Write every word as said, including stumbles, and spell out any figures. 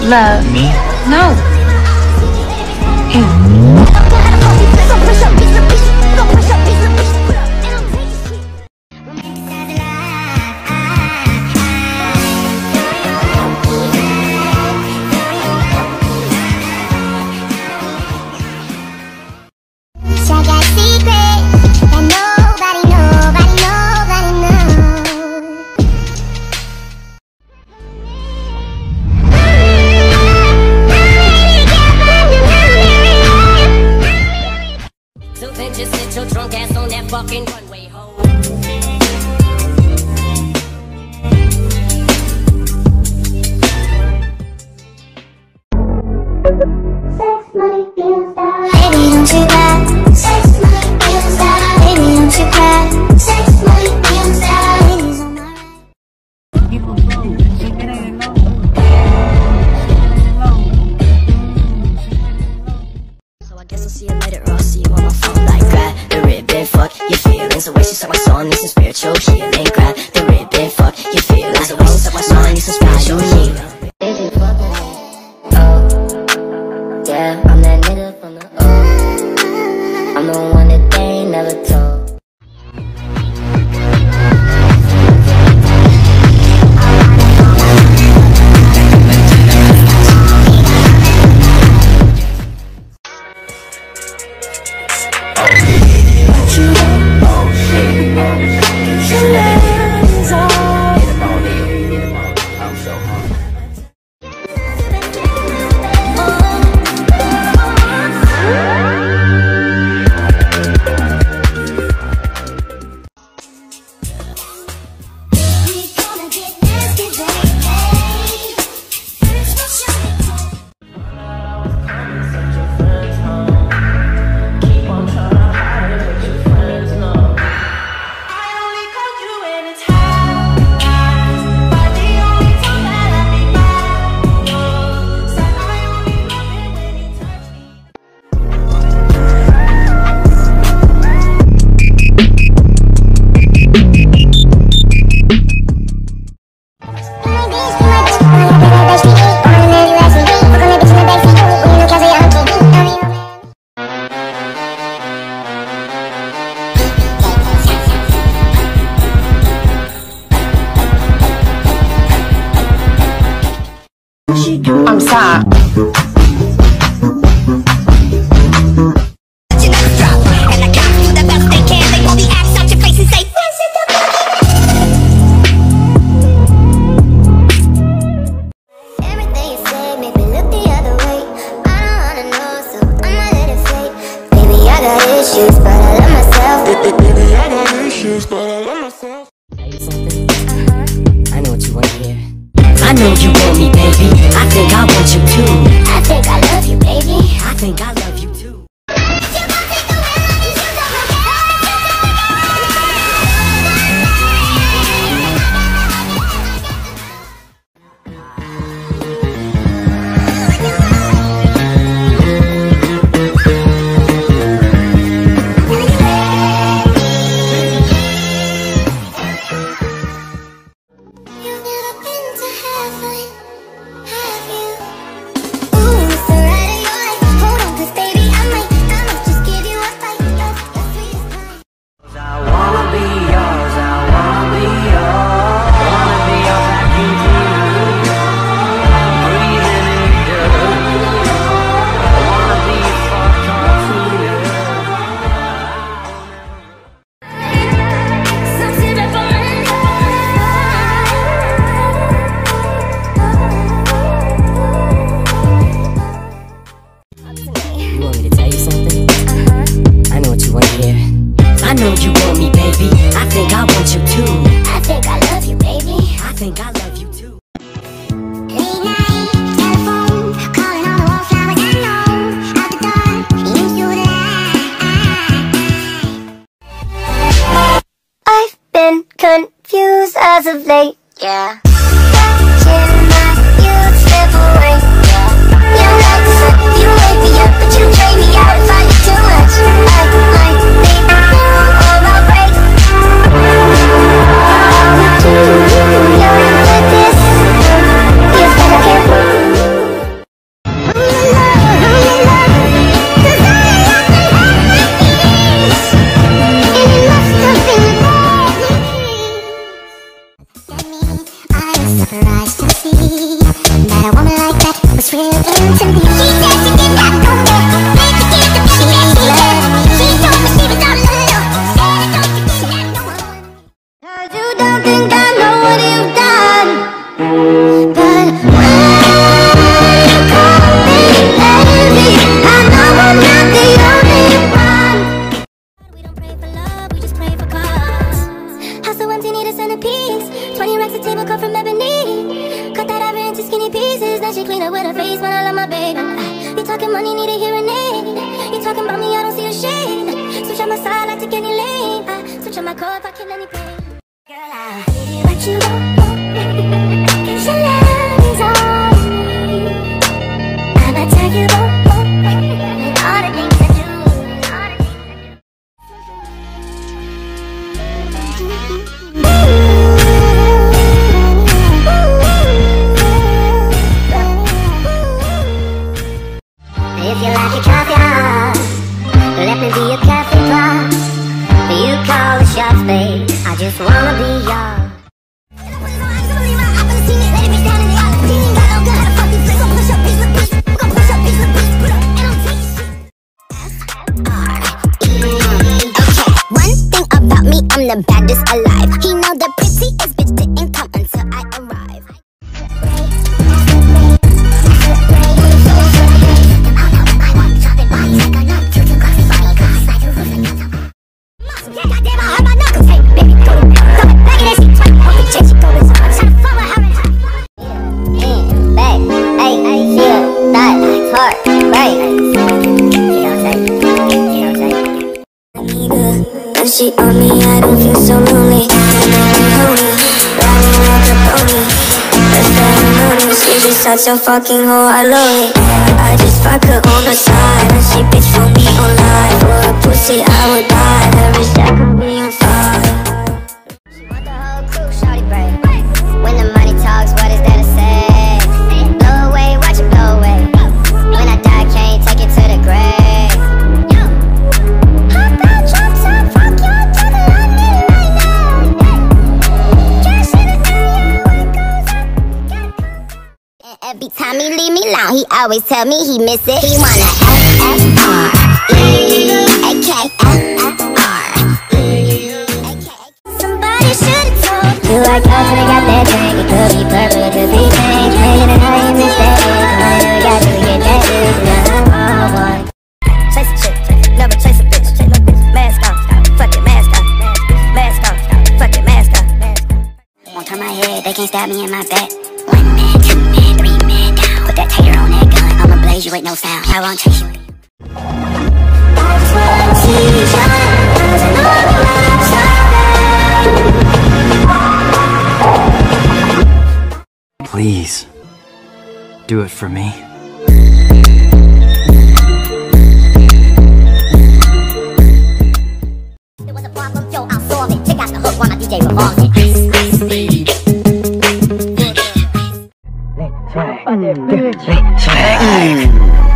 Love. Me? No. Ew. Just sit your drunk ass on that fucking runway, ho. Sex, money, feels bad. Baby, don't you cry. Sex, money, feels bad. Baby, don't you cry. Sex, money, feels bad. Baby's on my right. So I guess I'll see you later, or I'll see you on my phone. Like grab the ribbon, fuck your feelings. The way she suck my song, this is spiritual healing. Grab the ribbon, fuck your feelings. The way she suck my song, this is spiritual healing. Oh, yeah, I'm that nigga from the O. I'm the one that they ain't never told. I'm sorry. Issues, but I love myself. Baby, I got issues, but I love myself. I know what you want to hear. I know you want me, baby. I think I want you too. I think I love you, baby. I think I love you too. I know you want me, baby. I think I want you too. I think I love you, baby. I think I love you too. Late night, telephone, calling all the wallflowers I know. Out the door, you through the eye. I've been confused as of late, yeah. Watching my youth slip away, yeah. You like the sun, you wake me up, but you drain me out if I get too much. I might be on my break. You're with this, you said I can't. Paying attention to me. She said she did not know me. Made to get the feeling that she had. She told me she was all alone. Said don't you think that no one. 'Cause you don't think I know what you've done. But when you call me baby, I know I'm not the only one. We don't pray for love, we just pray for cause. House so empty, need a centerpiece. Twenty racks a table cut from ebony. Cut that ivory into skinny pieces. Then she clean up with her face when I love my baby. You talking money, need a hearing aid. You talking about me, I don't see a shade. Switch on my side, I take any lane. I switch on my core if I kill any pain. Girl, I give you what you want. 'Cause your love is all you need. I'ma tell you what, and all the things I do, all the things I do. If you like your coffee hot, let me be your coffee pot. You call the shots, babe. I just wanna be yours. I'm the baddest alive. He know the prettiest bitch didn't come until I arrive. She on me, I don't feel so lonely. Riding like a pony. First time on me, she's just such a fucking hoe, I love it. I just fuck her on the side, and she bitch for me online. For a pussy, I would die. Every second be on fire. She want the whole crew, shawty break. When the money talks, what is there to say? Blow away, watch it blow away. When I die, can't take it to the grave. Every time he leave me alone, he always tell me he miss it. He wanna F F R E A K F F R E A K. Somebody should've told you I got to got that drink. It could be purple, it could be pink. Hanging and I ain't miss that ink. All you got to get that is number one. Chase a chick, never chase a bitch. Chase no bitch, mask off, fuck it, mask off. Mask off, fuck it, mask off. Won't turn my head, they can't stab me in my back. One man, two man, three man down. Put that tater on that gun, I'ma blaze you with no sound. I won't chase you. Please, do it for me. There was a problem, yo, I'll solve it. Check out the hook while my D J revolves it. Ice, ice, baby.